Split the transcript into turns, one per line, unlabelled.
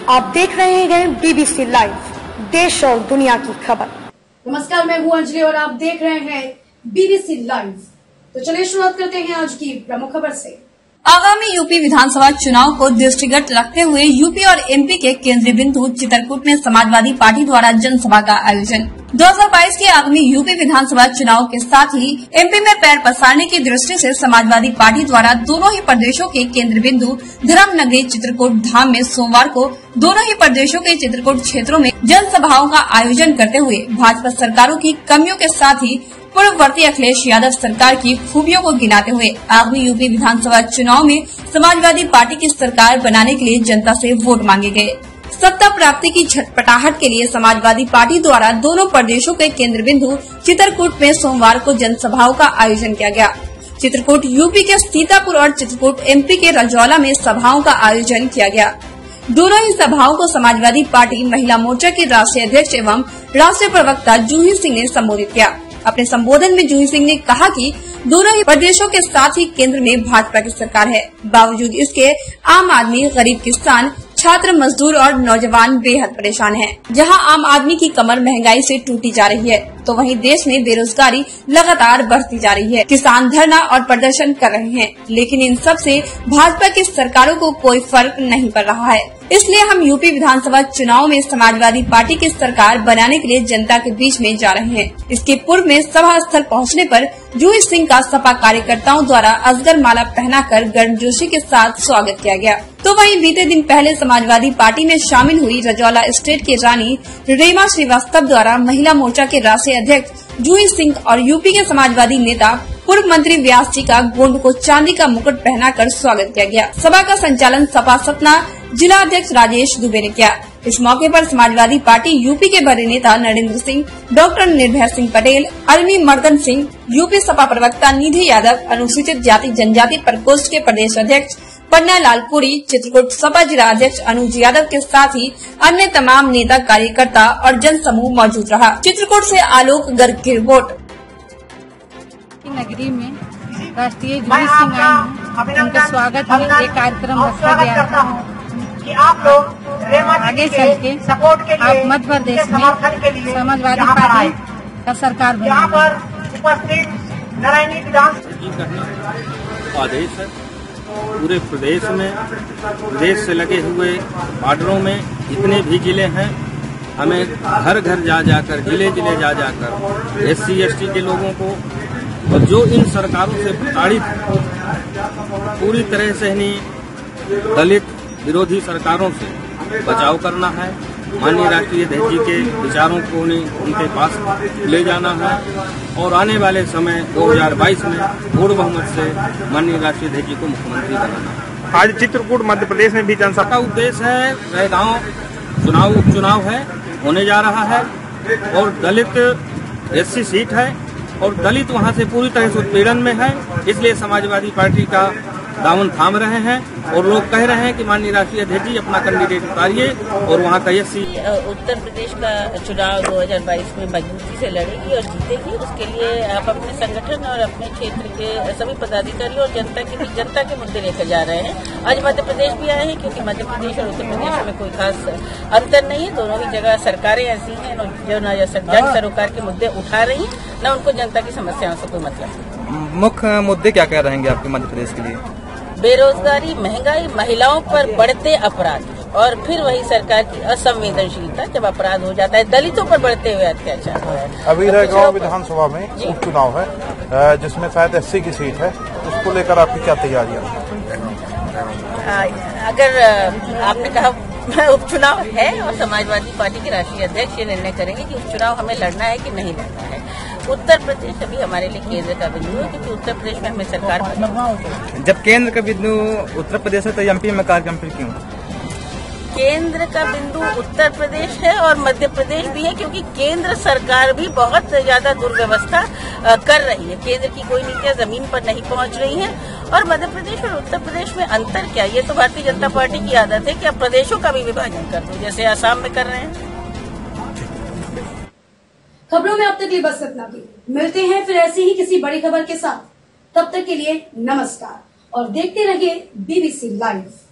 आप देख रहे हैं बीबीसी लाइव, देश और दुनिया की खबर।
नमस्कार, मैं हूं अंजलि और आप देख रहे हैं बीबीसी लाइव। तो चलिए शुरुआत करते हैं आज की प्रमुख खबर से।
आगामी यूपी विधानसभा चुनाव को दृष्टिगत रखते हुए यूपी और एमपी के केंद्रीय बिंदु चित्रकूट में समाजवादी पार्टी द्वारा जनसभा का आयोजन। 2022 के आगामी यूपी विधानसभा चुनाव के साथ ही एमपी में पैर पसारने की दृष्टि से समाजवादी पार्टी द्वारा दोनों ही प्रदेशों के केंद्र बिंदु धर्म नगरी चित्रकूट धाम में सोमवार को दोनों ही प्रदेशों के चित्रकूट क्षेत्रों में जनसभाओं का आयोजन करते हुए भाजपा सरकारों की कमियों के साथ ही पूर्ववर्ती अखिलेश यादव सरकार की खूबियों को गिनाते हुए आगामी यूपी विधानसभा चुनाव में समाजवादी पार्टी की सरकार बनाने के लिए जनता से वोट मांगे गए। सत्ता प्राप्ति की झटपटाहट के लिए समाजवादी पार्टी द्वारा दोनों प्रदेशों के केंद्र बिंदु चित्रकूट में सोमवार को जनसभाओं का आयोजन किया गया। चित्रकूट यूपी के सीतापुर और चित्रकूट एमपी के रजौला में सभाओं का आयोजन किया गया। दोनों ही सभाओं को समाजवादी पार्टी महिला मोर्चा के राष्ट्रीय अध्यक्ष एवं राष्ट्रीय प्रवक्ता जूही सिंह ने संबोधित किया। अपने संबोधन में जूही सिंह ने कहा कि दोनों ही प्रदेशों के साथ ही केंद्र में भाजपा की सरकार है। बावजूद इसके आम आदमी, गरीब किसान, छात्र, मजदूर और नौजवान बेहद परेशान हैं। जहां आम आदमी की कमर महंगाई से टूटी जा रही है, तो वहीं देश में बेरोजगारी लगातार बढ़ती जा रही है। किसान धरना और प्रदर्शन कर रहे हैं, लेकिन इन सब से भाजपा की सरकारों को कोई फर्क नहीं पड़ रहा है। इसलिए हम यूपी विधानसभा चुनाव में समाजवादी पार्टी की सरकार बनाने के लिए जनता के बीच में जा रहे हैं। इसके पूर्व में सभा स्थल पहुँचने पर जूही सिंह का सपा कार्यकर्ताओं द्वारा अजगर माला पहनाकर गर्मजोशी के साथ स्वागत किया गया। तो वहीं बीते दिन पहले समाजवादी पार्टी में शामिल हुई रजौला स्टेट की रानी रेमा श्रीवास्तव द्वारा महिला मोर्चा के राष्ट्रीय अध्यक्ष जूही सिंह और यूपी के समाजवादी नेता पूर्व मंत्री व्यास जी का गोंड को चांदी का मुकुट पहनाकर स्वागत किया गया। सभा का संचालन सपा सतना जिला अध्यक्ष राजेश दुबे ने किया। इस मौके पर समाजवादी पार्टी यूपी के बड़े नेता नरेंद्र सिंह, डॉक्टर निर्भय सिंह पटेल, अरनी मर्दन सिंह, यूपी सपा प्रवक्ता निधि यादव, अनुसूचित जाति जनजाति प्रकोष्ठ के प्रदेश अध्यक्ष पन्ना लाल पुरी, चित्रकूट सपा जिला अध्यक्ष अनुज यादव के साथ ही अन्य तमाम नेता, कार्यकर्ता और जन समूह मौजूद रहा। चित्रकूट से आलोक गर्ग की रिपोर्ट।
नगरी में राष्ट्रीय जूही सिंह आई हैं, उनका स्वागत में एक कार्यक्रम रखा गया है कि आप लोग आगे चल के आप मध्य प्रदेश में समाजवादी पार्टी का सरकार बने।
आदेश है पूरे प्रदेश में, प्रदेश से लगे हुए बॉर्डरों में जितने भी जिले हैं, हमें घर घर जा जाकर, जिले जिले जा जाकर SC ST के लोगों को और जो इन सरकारों से प्रताड़ित पूरी तरह से ही दलित विरोधी सरकारों से बचाव करना है। माननीय राष्ट्रीय अध्यक्ष जी के विचारों को उनके पास ले जाना है और आने वाले समय 2022 में पूर्ण बहुमत से माननीय राष्ट्रीय अध्यक्ष जी को मुख्यमंत्री बनाना है।
आज चित्रकूट मध्य प्रदेश में भी जनसभा
का उद्देश्य है, गाँव उपचुनाव है, होने जा रहा है और दलित SC सीट है और दलित वहां से पूरी तरह से उत्पीड़न में है। इसलिए समाजवादी पार्टी का दामन थाम रहे हैं और लोग कह रहे हैं कि माननीय राष्ट्रीय अध्यक्ष जी अपना कैंडिडेट उतारिए और वहाँ का SC।
उत्तर प्रदेश का चुनाव 2022 में मजबूती से लड़ेगी और जीतेगी। उसके लिए आप अपने संगठन और अपने क्षेत्र के सभी पदाधिकारी और जनता के मुद्दे लेकर जा रहे हैं। आज मध्य प्रदेश भी आए हैं क्योंकि मध्य प्रदेश और उत्तर प्रदेश में कोई खास अंतर नहीं है। दोनों ही जगह सरकारें ऐसी हैं जो न जन सरोकार के मुद्दे उठा रही हैं, न उनको जनता की समस्याओं से कोई मतलब।
मुख्य मुद्दे क्या क्या रहेंगे आपके मध्य प्रदेश के लिए?
बेरोजगारी, महंगाई, महिलाओं पर बढ़ते अपराध और फिर वही सरकार की असंवेदनशीलता जब अपराध हो जाता है, दलितों पर बढ़ते हुए अत्याचार।
अभी गाँव विधानसभा में उपचुनाव है जिसमें शायद SC की सीट है, उसको लेकर आपकी क्या तैयारियां?
अगर आपने कहा उपचुनाव है और समाजवादी पार्टी के राष्ट्रीय अध्यक्ष ये निर्णय करेंगे कि उपचुनाव हमें लड़ना है कि नहीं लड़ना है। उत्तर प्रदेश अभी हमारे लिए केंद्र का बिंदु है क्योंकि उत्तर प्रदेश में हमें सरकार बनी।
जब केंद्र का बिंदु उत्तर प्रदेश है तो MP में कार्यक्रम फिर क्यों?
केंद्र का बिंदु उत्तर प्रदेश है और मध्य प्रदेश भी है क्योंकि केंद्र सरकार भी बहुत ज्यादा दुर्व्यवस्था कर रही है। केंद्र की कोई नीतियां जमीन पर नहीं पहुंच रही हैं और मध्य प्रदेश और उत्तर प्रदेश में अंतर क्या? ये तो भारतीय जनता पार्टी की आदत है कि अब प्रदेशों का भी विभाजन कर दो, जैसे आसाम में कर रहे हैं।
खबरों में अब तक ये बस इतना ही। मिलते हैं फिर ऐसी ही किसी बड़ी खबर के साथ। तब तक के लिए नमस्कार और देखते रहिए बीबीसी लाइव।